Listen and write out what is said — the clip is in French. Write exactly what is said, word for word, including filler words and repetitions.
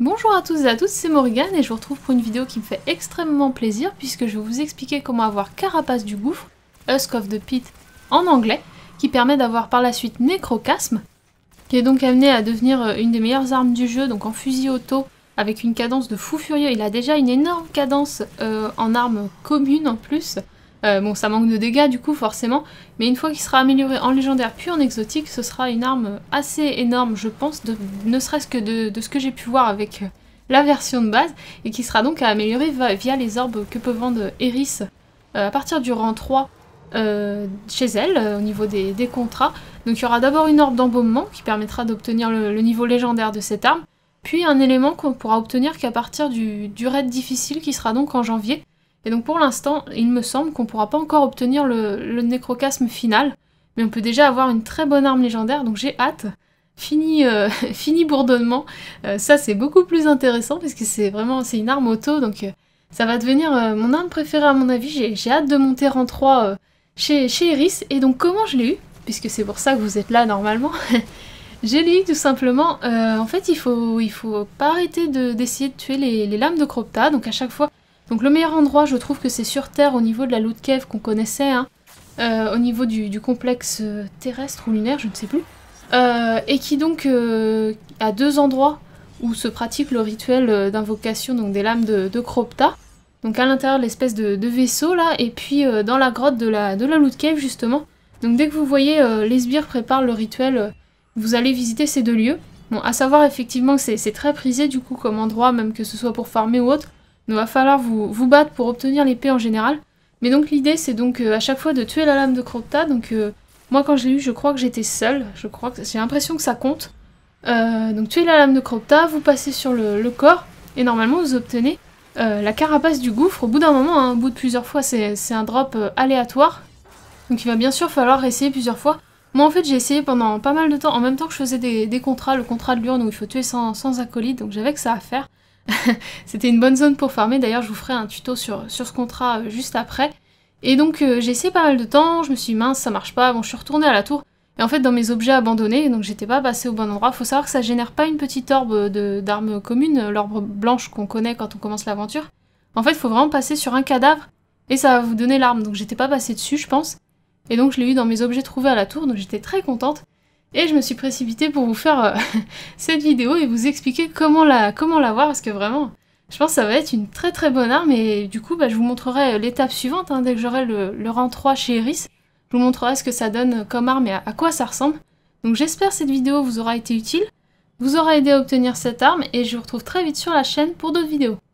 Bonjour à tous et à toutes, c'est Morrigan et je vous retrouve pour une vidéo qui me fait extrêmement plaisir puisque je vais vous expliquer comment avoir Carapace du Gouffre, Husk of the Pit en anglais, qui permet d'avoir par la suite Nécrocasme, qui est donc amené à devenir une des meilleures armes du jeu, donc en fusil auto, avec une cadence de fou furieux. Il a déjà une énorme cadence euh, en arme commune en plus. Euh, bon, ça manque de dégâts du coup forcément, mais une fois qu'il sera amélioré en légendaire puis en exotique, ce sera une arme assez énorme je pense, de, ne serait-ce que de, de ce que j'ai pu voir avec la version de base, et qui sera donc à améliorer via les orbes que peut vendre Eris euh, à partir du rang trois euh, chez elle, euh, au niveau des, des contrats. Donc il y aura d'abord une orbe d'embaumement qui permettra d'obtenir le, le niveau légendaire de cette arme, puis un élément qu'on pourra obtenir qu'à partir du, du raid difficile qui sera donc en janvier. Et donc pour l'instant, il me semble qu'on ne pourra pas encore obtenir le, le nécrocasme final, mais on peut déjà avoir une très bonne arme légendaire, donc j'ai hâte. Fini, euh, fini bourdonnement, euh, ça c'est beaucoup plus intéressant parce que c'est vraiment c'est une arme auto, donc euh, ça va devenir euh, mon arme préférée à mon avis. J'ai hâte de monter rang trois euh, chez, chez Eris. Et donc comment je l'ai eu, puisque c'est pour ça que vous êtes là normalement. J'ai lu tout simplement, euh, en fait il faut, il faut pas arrêter d'essayer de, de tuer les, les lames de Cropta, donc à chaque fois. Donc le meilleur endroit, je trouve que c'est sur Terre, au niveau de la loot cave qu'on connaissait, hein, euh, au niveau du, du complexe euh, terrestre ou lunaire, je ne sais plus, euh, et qui donc euh, a deux endroits où se pratique le rituel euh, d'invocation donc des lames de, de Cropta, donc à l'intérieur de l'espèce de, de vaisseau là, et puis euh, dans la grotte de la, de la loot cave justement. Donc dès que vous voyez euh, les sbires préparent le rituel, euh, vous allez visiter ces deux lieux. Bon, à savoir effectivement que c'est très prisé du coup comme endroit, même que ce soit pour farmer ou autre. Il va falloir vous, vous battre pour obtenir l'épée en général. Mais donc l'idée c'est donc euh, à chaque fois de tuer la lame de Cropta. Donc euh, moi quand je l'ai eu, je crois que j'étais seule. Je crois que j'ai l'impression que ça compte. Euh, donc tuer la lame de Cropta, vous passez sur le, le corps et normalement vous obtenez euh, la carapace du gouffre. Au bout d'un moment, hein, au bout de plusieurs fois, c'est un drop euh, aléatoire. Donc il va bien sûr falloir essayer plusieurs fois. Moi en fait j'ai essayé pendant pas mal de temps, en même temps que je faisais des, des contrats, le contrat de l'urne où il faut tuer sans, sans acolyte, donc j'avais que ça à faire. C'était une bonne zone pour farmer, d'ailleurs je vous ferai un tuto sur, sur ce contrat euh, juste après. Et donc euh, j'ai essayé pas mal de temps, je me suis dit mince ça marche pas, bon je suis retournée à la tour. Et en fait dans mes objets abandonnés, donc j'étais pas passée au bon endroit. Faut savoir que ça génère pas une petite orbe d'armes communes, l'orbe blanche qu'on connaît quand on commence l'aventure. En fait faut vraiment passer sur un cadavre et ça va vous donner l'arme, donc j'étais pas passée dessus je pense. Et donc je l'ai eu dans mes objets trouvés à la tour, donc j'étais très contente. Et je me suis précipitée pour vous faire euh, cette vidéo et vous expliquer comment la comment l'avoir, parce que vraiment, je pense que ça va être une très très bonne arme. Et du coup, bah, je vous montrerai l'étape suivante, hein, dès que j'aurai le, le rang trois chez Eris. Je vous montrerai ce que ça donne comme arme et à, à quoi ça ressemble. Donc j'espère que cette vidéo vous aura été utile, vous aura aidé à obtenir cette arme, et je vous retrouve très vite sur la chaîne pour d'autres vidéos.